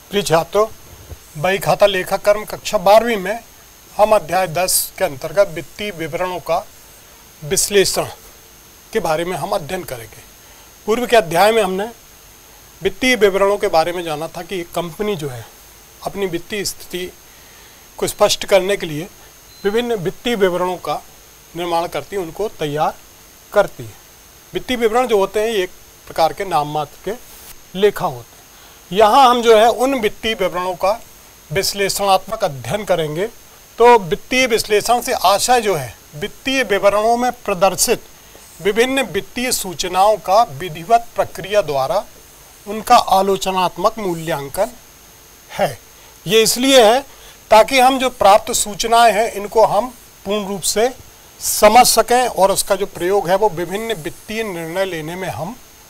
प्रिय छात्रों, बही खाता लेखा कर्म कक्षा 12वीं में हम अध्याय 10 के अंतर्गत वित्तीय विवरणों का विश्लेषण के बारे में हम अध्ययन करेंगे। पूर्व के अध्याय में हमने वित्तीय विवरणों के बारे में जाना था कि एक कंपनी जो है अपनी वित्तीय स्थिति को स्पष्ट करने के लिए विभिन्न वित्तीय विवरणों का निर्माण करती है, उनको तैयार करती है। वित्तीय विवरण जो होते हैं ये एक प्रकार के नाम मात्र के लेखा होते हैं। यहाँ हम जो है उन वित्तीय विवरणों का विश्लेषणात्मक अध्ययन करेंगे। तो वित्तीय विश्लेषण से आशय जो है वित्तीय विवरणों में प्रदर्शित विभिन्न वित्तीय सूचनाओं का विधिवत प्रक्रिया द्वारा उनका आलोचनात्मक मूल्यांकन है। ये इसलिए है ताकि हम जो प्राप्त सूचनाएं हैं इनको हम पूर्ण रूप से समझ सकें और उसका जो प्रयोग है वो विभिन्न वित्तीय निर्णय लेने में हम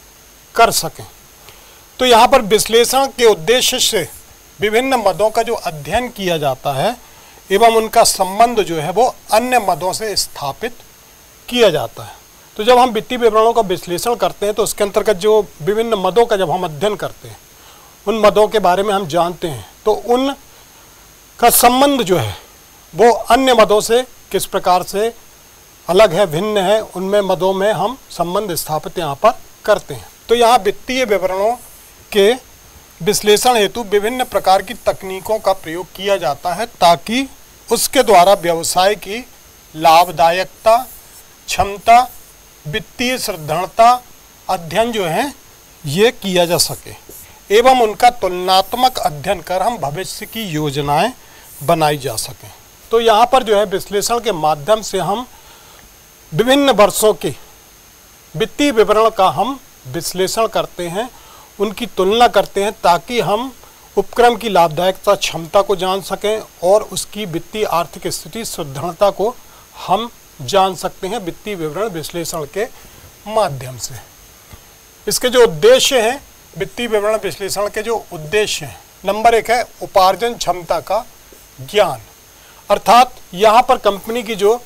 कर सकें। तो यहाँ पर विश्लेषण के उद्देश्य से विभिन्न मदों का जो अध्ययन किया जाता है एवं उनका संबंध जो है वो अन्य मदों से स्थापित किया जाता है। तो जब हम वित्तीय विवरणों का विश्लेषण करते हैं तो उसके अंतर्गत जो विभिन्न मदों का जब हम अध्ययन करते हैं, उन मदों के बारे में हम जानते हैं, तो उन का संबंध जो है वो अन्य मदों से किस प्रकार से अलग है, भिन्न है, उनमें मदों में हम संबंध स्थापित यहाँ पर करते हैं। तो यहाँ वित्तीय विवरणों के विश्लेषण हेतु विभिन्न प्रकार की तकनीकों का प्रयोग किया जाता है ताकि उसके द्वारा व्यवसाय की लाभदायकता, क्षमता, वित्तीय सुदृढ़ता अध्ययन जो है ये किया जा सके एवं उनका तुलनात्मक अध्ययन कर हम भविष्य की योजनाएं बनाई जा सकें। तो यहाँ पर जो है विश्लेषण के माध्यम से हम विभिन्न वर्षों के वित्तीय विवरण का हम विश्लेषण करते हैं, उनकी तुलना करते हैं ताकि हम उपक्रम की लाभदायकता, क्षमता को जान सकें और उसकी वित्तीय आर्थिक स्थिति, सुदृढ़ता को हम जान सकते हैं वित्तीय विवरण विश्लेषण के माध्यम से। इसके जो उद्देश्य हैं, वित्तीय विवरण विश्लेषण के जो उद्देश्य हैं, नंबर 1 है उपार्जन क्षमता का ज्ञान। अर्थात यहाँ पर कंपनी की जो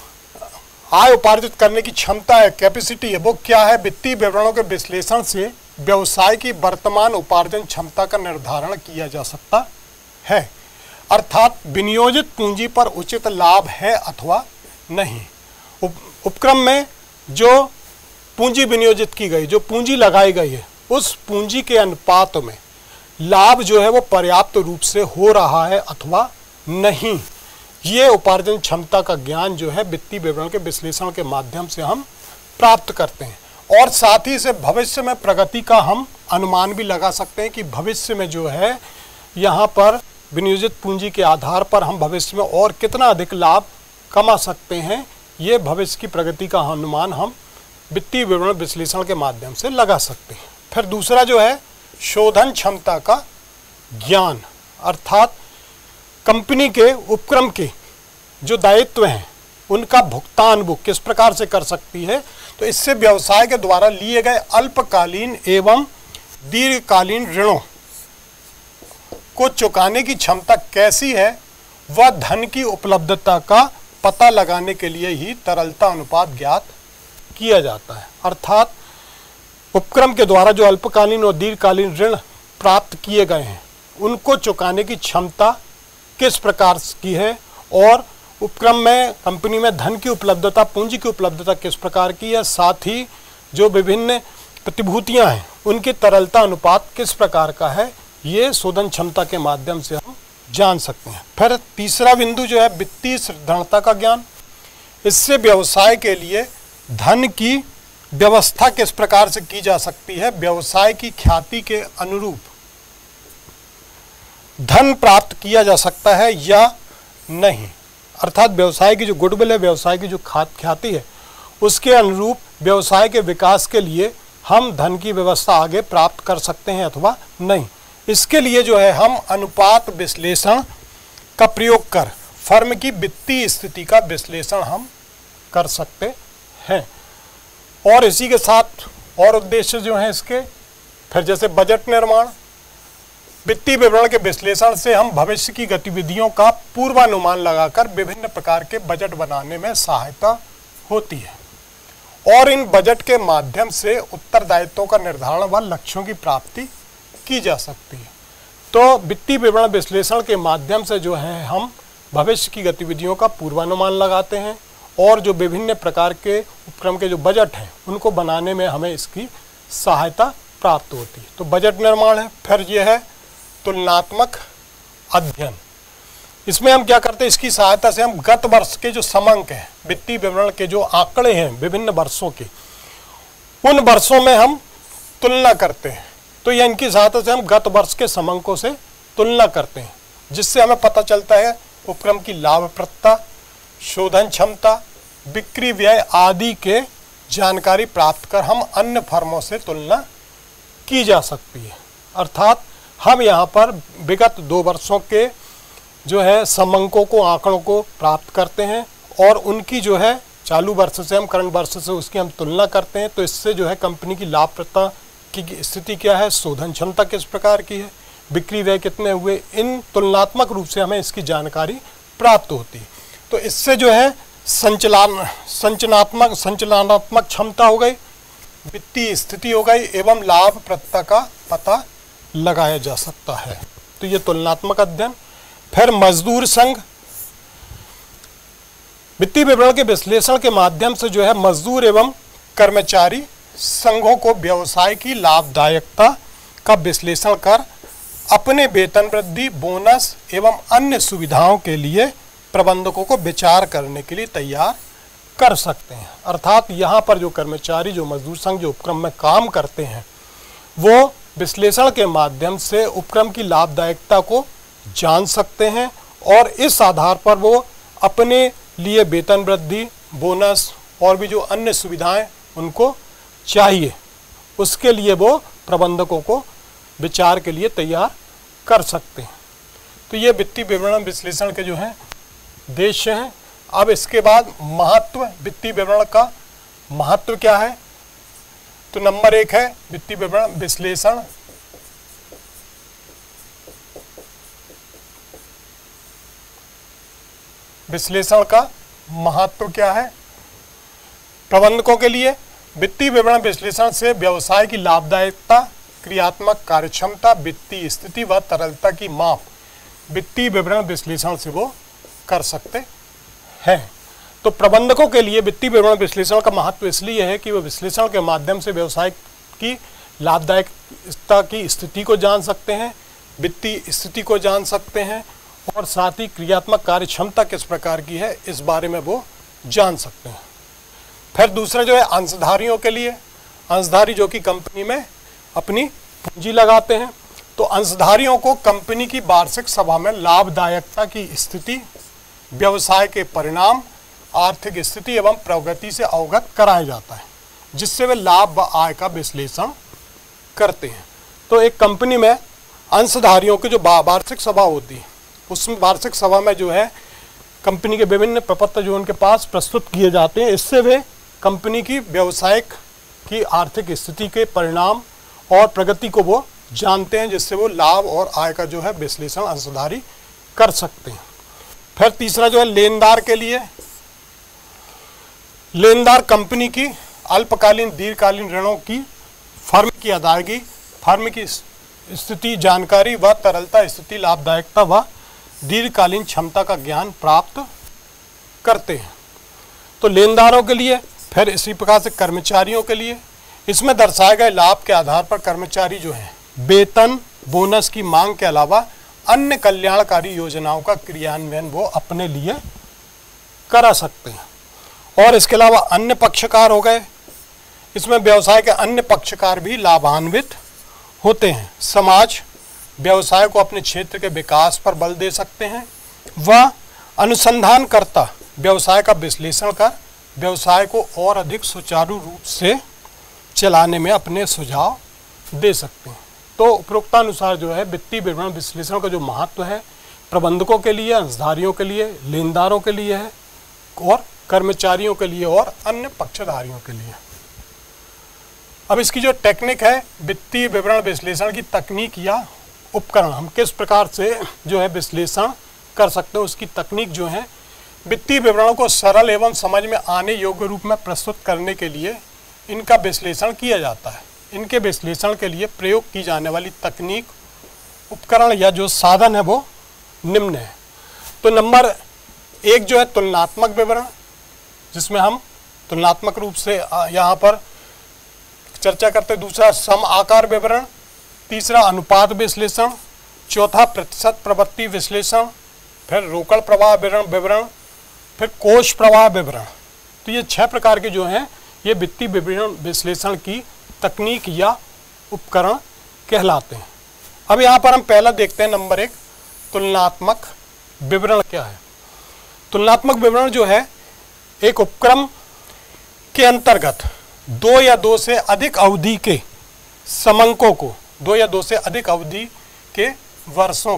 आय उपार्जित करने की क्षमता है, कैपेसिटी है, वो क्या है, वित्तीय विवरणों के विश्लेषण से व्यवसाय की वर्तमान उपार्जन क्षमता का निर्धारण किया जा सकता है। अर्थात विनियोजित पूंजी पर उचित लाभ है अथवा नहीं। उपक्रम में जो पूंजी विनियोजित की गई, जो पूंजी लगाई गई है, उस पूंजी के अनुपात में लाभ जो है वो पर्याप्त रूप से हो रहा है अथवा नहीं। ये उपार्जन क्षमता का ज्ञान जो है वित्तीय विवरण के विश्लेषण के माध्यम से हम प्राप्त करते हैं और साथ ही से भविष्य में प्रगति का हम अनुमान भी लगा सकते हैं कि भविष्य में जो है यहाँ पर विनियोजित पूंजी के आधार पर हम भविष्य में और कितना अधिक लाभ कमा सकते हैं। ये भविष्य की प्रगति का अनुमान हम वित्तीय विवरण विश्लेषण के माध्यम से लगा सकते हैं। फिर दूसरा जो है शोधन क्षमता का ज्ञान। अर्थात कंपनी के उपक्रम के जो दायित्व हैं उनका भुगतान वो किस प्रकार से कर सकती है। तो इससे व्यवसाय के द्वारा लिए गए अल्पकालीन एवं दीर्घकालीन ऋणों को चुकाने की क्षमता कैसी है, वह धन की उपलब्धता का पता लगाने के लिए ही तरलता अनुपात ज्ञात किया जाता है। अर्थात उपक्रम के द्वारा जो अल्पकालीन और दीर्घकालीन ऋण प्राप्त किए गए हैं उनको चुकाने की क्षमता किस प्रकार की है और उपक्रम में कंपनी में धन की उपलब्धता, पूंजी की उपलब्धता किस प्रकार की है, साथ ही जो विभिन्न प्रतिभूतियां हैं उनकी तरलता अनुपात किस प्रकार का है, ये शोधन क्षमता के माध्यम से हम जान सकते हैं। फिर तीसरा बिंदु जो है वित्तीय सुदृढ़ता का ज्ञान। इससे व्यवसाय के लिए धन की व्यवस्था किस प्रकार से की जा सकती है, व्यवसाय की ख्याति के अनुरूप धन प्राप्त किया जा सकता है या नहीं। अर्थात व्यवसाय की जो गुडविल है, व्यवसाय की जो ख्याति है, उसके अनुरूप व्यवसाय के विकास के लिए हम धन की व्यवस्था आगे प्राप्त कर सकते हैं अथवा नहीं। इसके लिए जो है हम अनुपात विश्लेषण का प्रयोग कर फर्म की वित्तीय स्थिति का विश्लेषण हम कर सकते हैं। और इसी के साथ और उद्देश्य जो हैं इसके, फिर जैसे बजट निर्माण। वित्तीय विवरण के विश्लेषण से हम भविष्य की गतिविधियों का पूर्वानुमान लगाकर विभिन्न प्रकार के बजट बनाने में सहायता होती है और इन बजट के माध्यम से उत्तरदायित्वों का निर्धारण व लक्ष्यों की प्राप्ति की जा सकती है। तो वित्तीय विवरण विश्लेषण के माध्यम से जो है हम भविष्य की गतिविधियों का पूर्वानुमान लगाते हैं और जो विभिन्न प्रकार के उपक्रम के जो बजट हैं उनको बनाने में हमें इसकी सहायता प्राप्त होती है। तो बजट निर्माण है। फिर यह है तुलनात्मक अध्ययन। इसमें हम क्या करते हैं, इसकी सहायता से हम गत वर्ष के जो समांक हैं, वित्तीय विवरण के जो आंकड़े हैं विभिन्न वर्षों के, उन वर्षों में हम तुलना करते हैं। तो यह इनकी सहायता से हम गत वर्ष के समांकों से तुलना करते हैं, जिससे हमें पता चलता है उपक्रम की लाभप्रदता, शोधन क्षमता, बिक्री व्यय आदि के जानकारी प्राप्त कर हम अन्य फर्मों से तुलना की जा सकती है। अर्थात हम यहाँ पर विगत 2 वर्षों के जो है समांकों को, आंकड़ों को प्राप्त करते हैं और उनकी जो है चालू वर्ष से हम करंट वर्ष से उसकी हम तुलना करते हैं। तो इससे जो है कंपनी की लाभप्रदता की स्थिति क्या है, शोधन क्षमता किस प्रकार की है, बिक्री व्यय कितने हुए, इन तुलनात्मक रूप से हमें इसकी जानकारी प्राप्त होती है। तो इससे जो है संचालनात्मक क्षमता हो गई, वित्तीय स्थिति हो गई एवं लाभप्रदता का पता लगाया जा सकता है। तो ये तुलनात्मक अध्ययन। फिर मजदूर संघ। वित्तीय विवरण के विश्लेषण के माध्यम से जो है मजदूर एवं कर्मचारी संघों को व्यवसाय की लाभदायकता का विश्लेषण कर अपने वेतन वृद्धि, बोनस एवं अन्य सुविधाओं के लिए प्रबंधकों को विचार करने के लिए तैयार कर सकते हैं। अर्थात यहाँ पर जो कर्मचारी, जो मजदूर संघ जो उपक्रम में काम करते हैं, वो विश्लेषण के माध्यम से उपक्रम की लाभदायकता को जान सकते हैं और इस आधार पर वो अपने लिए वेतन वृद्धि, बोनस और भी जो अन्य सुविधाएं उनको चाहिए, उसके लिए वो प्रबंधकों को विचार के लिए तैयार कर सकते हैं। तो ये वित्तीय विवरण विश्लेषण के जो हैं उद्देश्य हैं। अब इसके बाद महत्व, वित्तीय विवरण का महत्व क्या है। तो नंबर 1 है वित्तीय विवरण विश्लेषण का महत्व क्या है प्रबंधकों के लिए। वित्तीय विवरण विश्लेषण से व्यवसाय की लाभदायकता, क्रियात्मक कार्यक्षमता, वित्तीय स्थिति व तरलता की माप वित्तीय विवरण विश्लेषण से वो कर सकते हैं। तो प्रबंधकों के लिए वित्तीय विवरण विश्लेषण का महत्व इसलिए है कि वो विश्लेषण के माध्यम से व्यवसाय की लाभदायकता की स्थिति को जान सकते हैं, वित्तीय स्थिति को जान सकते हैं और साथ ही क्रियात्मक कार्य क्षमता किस प्रकार की है इस बारे में वो जान सकते हैं। फिर दूसरा जो है अंशधारियों के लिए, अंशधारी जो कि कंपनी में अपनी पूंजी लगाते हैं, तो अंशधारियों को कंपनी की वार्षिक सभा में लाभदायकता की स्थिति, व्यवसाय के परिणाम, आर्थिक स्थिति एवं प्रगति से अवगत कराया जाता है, जिससे वे लाभ व आय का विश्लेषण करते हैं। तो एक कंपनी में अंशधारियों की जो वार्षिक सभा होती है, उसमें वार्षिक सभा में जो है कंपनी के विभिन्न प्रपत्र जो उनके पास प्रस्तुत किए जाते हैं, इससे वे कंपनी की व्यवसायिक की आर्थिक स्थिति के परिणाम और प्रगति को वो जानते हैं, जिससे वो लाभ और आय का जो है विश्लेषण अंशधारी कर सकते हैं। फिर तीसरा जो है लेनदार के लिए, लेनदार कंपनी की अल्पकालीन दीर्घकालीन ऋणों की फर्म की अदायगी, फर्म की स्थिति जानकारी व तरलता स्थिति, लाभदायकता व दीर्घकालीन क्षमता का ज्ञान प्राप्त करते हैं। तो लेनदारों के लिए। फिर इसी प्रकार से कर्मचारियों के लिए, इसमें दर्शाए गए लाभ के आधार पर कर्मचारी जो हैं वेतन, बोनस की मांग के अलावा अन्य कल्याणकारी योजनाओं का क्रियान्वयन वो अपने लिए करा सकते हैं। और इसके अलावा अन्य पक्षकार हो गए, इसमें व्यवसाय के अन्य पक्षकार भी लाभान्वित होते हैं। समाज व्यवसाय को अपने क्षेत्र के विकास पर बल दे सकते हैं। वह अनुसंधानकर्ता व्यवसाय का विश्लेषण कर व्यवसाय को और अधिक सुचारू रूप से चलाने में अपने सुझाव दे सकते हैं। तो उपरोक्तानुसार जो है वित्तीय विवरण विश्लेषण का जो महत्व है प्रबंधकों के लिए, अंशधारियों के लिए, लेनदारों के लिए है और कर्मचारियों के लिए और अन्य पक्षधारियों के लिए। अब इसकी जो टेक्निक है, वित्तीय विवरण विश्लेषण की तकनीक या उपकरण, हम किस प्रकार से जो है विश्लेषण कर सकते हैं, उसकी तकनीक जो है वित्तीय विवरणों को सरल एवं समझ में आने योग्य रूप में प्रस्तुत करने के लिए इनका विश्लेषण किया जाता है। इनके विश्लेषण के लिए प्रयोग की जाने वाली तकनीक, उपकरण या जो साधन है वो निम्न है। तो नंबर 1 जो है तुलनात्मक विवरण, जिसमें हम तुलनात्मक रूप से यहाँ पर चर्चा करते हैं। दूसरा सम आकार विवरण, तीसरा अनुपात विश्लेषण, चौथा प्रतिशत प्रवृत्ति विश्लेषण, फिर रोकड़ प्रवाह विवरण, फिर कोष प्रवाह विवरण। तो ये 6 प्रकार के जो हैं ये वित्तीय विवरण विश्लेषण की तकनीक या उपकरण कहलाते हैं। अब यहाँ पर हम पहला देखते हैं नंबर 1 तुलनात्मक विवरण क्या है। तुलनात्मक विवरण जो है एक उपक्रम के अंतर्गत 2 या 2 से अधिक अवधि के समंकों को, 2 या 2 से अधिक अवधि के वर्षों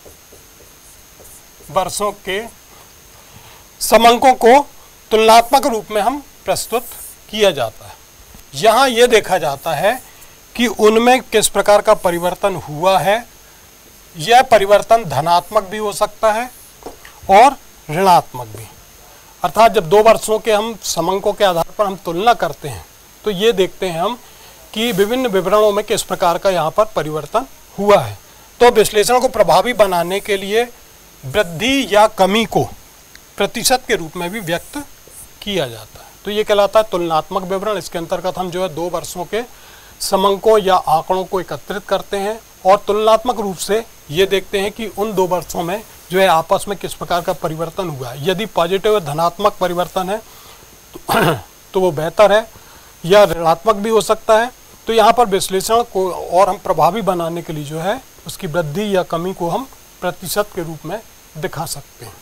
के समंकों को तुलनात्मक रूप में हम प्रस्तुत किया जाता है। यहाँ ये देखा जाता है कि उनमें किस प्रकार का परिवर्तन हुआ है। यह परिवर्तन धनात्मक भी हो सकता है और ऋणात्मक भी। अर्थात जब 2 वर्षों के हम समंकों के आधार पर हम तुलना करते हैं तो ये देखते हैं हम कि विभिन्न विवरणों में किस प्रकार का यहाँ पर परिवर्तन हुआ है। तो विश्लेषण को प्रभावी बनाने के लिए वृद्धि या कमी को प्रतिशत के रूप में भी व्यक्त किया जाता है। तो ये कहलाता है तुलनात्मक विवरण। इसके अंतर्गत हम जो है 2 वर्षों के समंकों या आंकड़ों को एकत्रित करते हैं और तुलनात्मक रूप से ये देखते हैं कि उन 2 वर्षों में जो है आपस में किस प्रकार का परिवर्तन हुआ है। यदि पॉजिटिव धनात्मक परिवर्तन है तो वो बेहतर है, या ऋणात्मक भी हो सकता है। तो यहाँ पर विश्लेषण को और हम प्रभावी बनाने के लिए जो है उसकी वृद्धि या कमी को हम प्रतिशत के रूप में दिखा सकते हैं।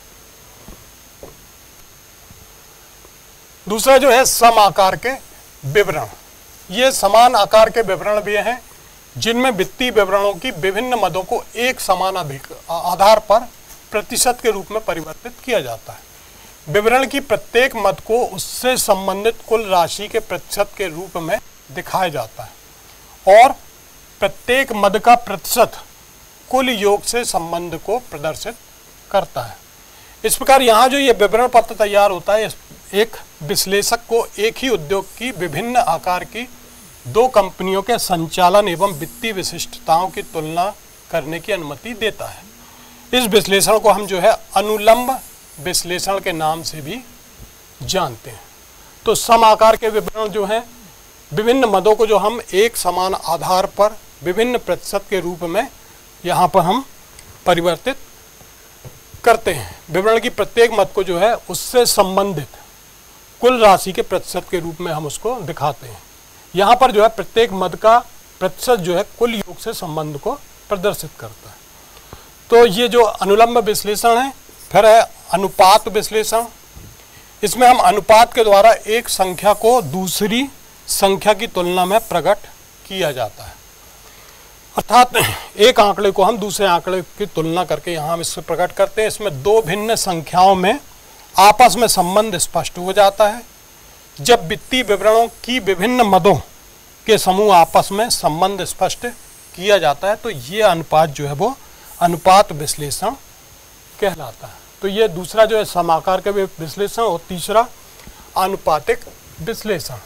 दूसरा जो है सम आकार के विवरण। ये समान आकार के विवरण भी हैं जिनमें वित्तीय विवरणों की विभिन्न मदों को एक समान आधार पर प्रतिशत के रूप में परिवर्तित किया जाता है। विवरण की प्रत्येक मद को उससे संबंधित कुल राशि के प्रतिशत के रूप में दिखाया जाता है और प्रत्येक मद का प्रतिशत कुल योग से संबंध को प्रदर्शित करता है। इस प्रकार यहाँ जो ये विवरण पत्र तैयार होता है, एक विश्लेषक को एक ही उद्योग की विभिन्न आकार की 2 कंपनियों के संचालन एवं वित्तीय विशिष्टताओं की तुलना करने की अनुमति देता है। इस विश्लेषण को हम जो है अनुलंब विश्लेषण के नाम से भी जानते हैं। तो सम आकार के विवरण जो हैं विभिन्न मदों को जो हम एक समान आधार पर विभिन्न प्रतिशत के रूप में यहाँ पर हम परिवर्तित करते हैं। विवरण की प्रत्येक मद को जो है उससे संबंधित कुल राशि के प्रतिशत के रूप में हम उसको दिखाते हैं। यहाँ पर जो है प्रत्येक मद का प्रतिशत जो है कुल योग से संबंध को प्रदर्शित करता है। तो ये जो अनुलंब विश्लेषण है। फिर है अनुपात विश्लेषण। इसमें हम अनुपात के द्वारा एक संख्या को दूसरी संख्या की तुलना में प्रकट किया जाता है। अर्थात एक आंकड़े को हम दूसरे आंकड़े की तुलना करके यहाँ हम इससे प्रकट करते हैं। इसमें 2 भिन्न संख्याओं में आपस में संबंध स्पष्ट हो जाता है। जब वित्तीय विवरणों की विभिन्न मदों के समूह आपस में संबंध स्पष्ट किया जाता है तो ये अनुपात जो है वो अनुपात विश्लेषण कहलाता है। तो ये दूसरा जो है समाकार के विश्लेषण और तीसरा आनुपातिक विश्लेषण।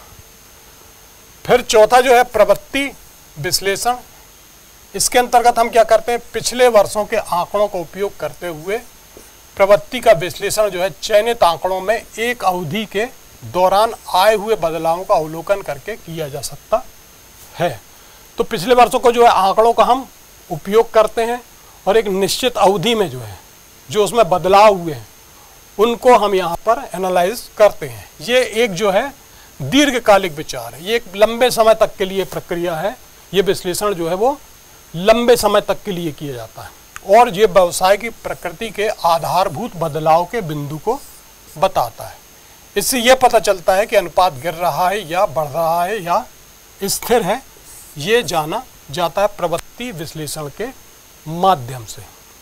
फिर चौथा जो है प्रवृत्ति विश्लेषण। इसके अंतर्गत हम क्या करते हैं, पिछले वर्षों के आंकड़ों का उपयोग करते हुए प्रवृत्ति का विश्लेषण जो है चयनित आंकड़ों में एक अवधि के दौरान आए हुए बदलावों का अवलोकन करके किया जा सकता है। तो पिछले वर्षों को जो है आंकड़ों का हम उपयोग करते हैं और एक निश्चित अवधि में जो है जो उसमें बदलाव हुए हैं उनको हम यहाँ पर एनालाइज करते हैं। ये एक जो है दीर्घकालिक विचार है, ये एक लंबे समय तक के लिए प्रक्रिया है। ये विश्लेषण जो है वो लंबे समय तक के लिए किया जाता है और ये व्यवसाय की प्रकृति के आधारभूत बदलाव के बिंदु को बताता है। इससे यह पता चलता है कि अनुपात गिर रहा है या बढ़ रहा है या स्थिर है, ये जाना जाता है प्रवृत्ति विश्लेषण के माध्यम से।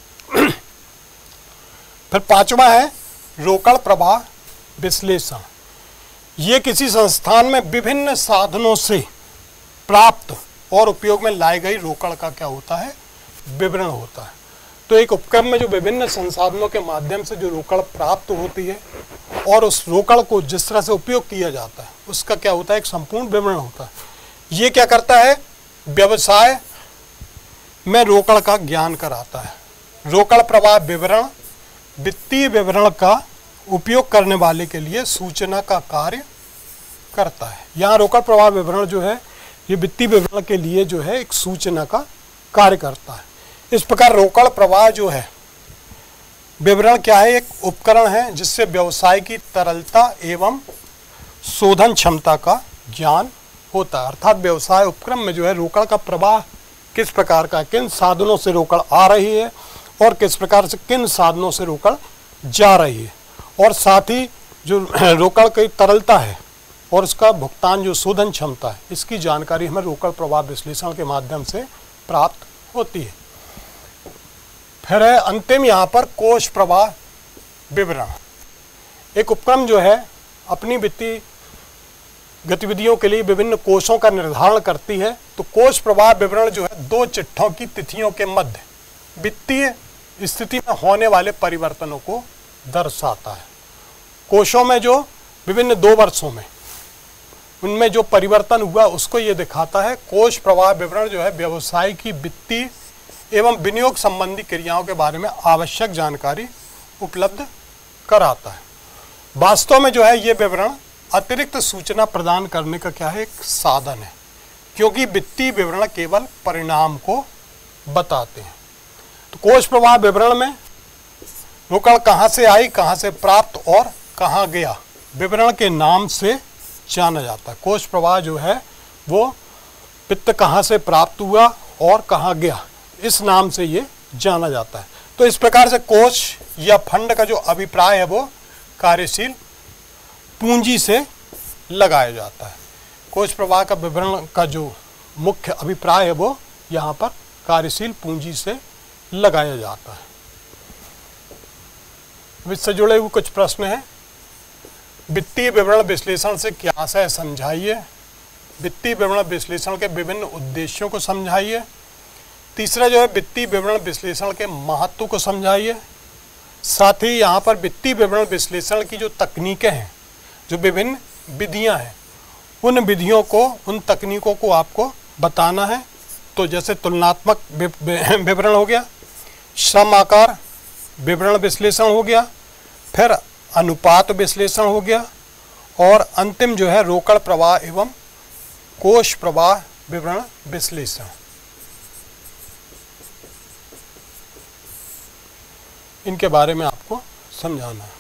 फिर पांचवा है रोकड़ प्रवाह विश्लेषण। ये किसी संस्थान में विभिन्न साधनों से प्राप्त और उपयोग में लाई गई रोकड़ का क्या होता है, विवरण होता है। तो एक उपक्रम में जो विभिन्न संसाधनों के माध्यम से जो रोकड़ प्राप्त होती है और उस रोकड़ को जिस तरह से उपयोग किया जाता है उसका क्या होता है, एक संपूर्ण विवरण होता है। ये क्या करता है, व्यवसाय में रोकड़ का ज्ञान कराता है। रोकड़ प्रवाह विवरण वित्तीय विवरण का उपयोग करने वाले के लिए सूचना का कार्य करता है। यहाँ रोकड़ प्रवाह विवरण जो है ये वित्तीय विवरण के लिए जो है एक सूचना का कार्य करता है। इस प्रकार रोकड़ प्रवाह जो है विवरण क्या है, एक उपकरण है जिससे व्यवसाय की तरलता एवं शोधन क्षमता का ज्ञान होता है। अर्थात व्यवसाय उपक्रम में जो है रोकड़ का प्रवाह किस प्रकार का, किन साधनों से रोकड़ आ रही है और किस प्रकार से किन साधनों से रोकड़ जा रही है, और साथ ही जो रोकड़ की तरलता है और उसका भुगतान जो शोधन क्षमता है, इसकी जानकारी हमें रोकड़ प्रवाह विश्लेषण के माध्यम से प्राप्त होती है। फिर है अंतिम यहाँ पर कोष प्रवाह विवरण। एक उपक्रम जो है अपनी वित्तीय गतिविधियों के लिए विभिन्न कोषों का निर्धारण करती है। तो कोष प्रवाह विवरण जो है 2 चिट्ठों की तिथियों के मध्य वित्तीय स्थिति में होने वाले परिवर्तनों को दर्शाता है। कोषों में जो विभिन्न 2 वर्षों में उनमें जो परिवर्तन हुआ उसको ये दिखाता है। कोष प्रवाह विवरण जो है व्यवसाय की वित्तीय एवं विनियोग संबंधी क्रियाओं के बारे में आवश्यक जानकारी उपलब्ध कराता है। वास्तव में जो है ये विवरण अतिरिक्त सूचना प्रदान करने का क्या है, एक साधन है, क्योंकि वित्तीय विवरण केवल परिणाम को बताते हैं। तो कोष प्रवाह विवरण में रोकड़ कहाँ से आई, कहाँ से प्राप्त और कहाँ गया, विवरण के नाम से जाना जाता है। कोष प्रवाह जो है वो वित्त कहाँ से प्राप्त हुआ और कहाँ गया, इस नाम से ये जाना जाता है। तो इस प्रकार से कोष या फंड का जो अभिप्राय है वो कार्यशील पूंजी से लगाया जाता है। कोष प्रवाह का विवरण का जो मुख्य अभिप्राय है वो यहाँ पर कार्यशील पूंजी से लगाया जाता है। इससे जुड़े हुए कुछ प्रश्न हैं। वित्तीय विवरण विश्लेषण से क्या आशय समझाइए। वित्तीय विवरण विश्लेषण के विभिन्न उद्देश्यों को समझाइए। तीसरा जो है वित्तीय विवरण विश्लेषण के महत्व को समझाइए। साथ ही यहाँ पर वित्तीय विवरण विश्लेषण की जो तकनीकें हैं, जो विभिन्न विधियाँ हैं, उन विधियों को, उन तकनीकों को आपको बताना है। तो जैसे तुलनात्मक विवरण हो गया, सम आकार विवरण विश्लेषण हो गया, फिर अनुपात विश्लेषण हो गया, और अंतिम जो है रोकड़ प्रवाह एवं कोष प्रवाह विवरण विश्लेषण। इनके बारे में आपको समझाना है।